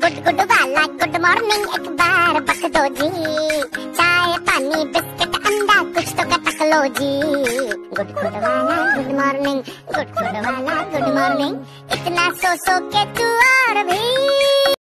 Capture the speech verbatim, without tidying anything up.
Good good वाला good morning एक बार बक दो जी, चाय पानी बिस्किट अंडा कुछ तो कटक लो जी। गुड गुड वाला गुड मॉर्निंग, गुड गुड वाला गुड मॉर्निंग, इतना सो सो के तू और भी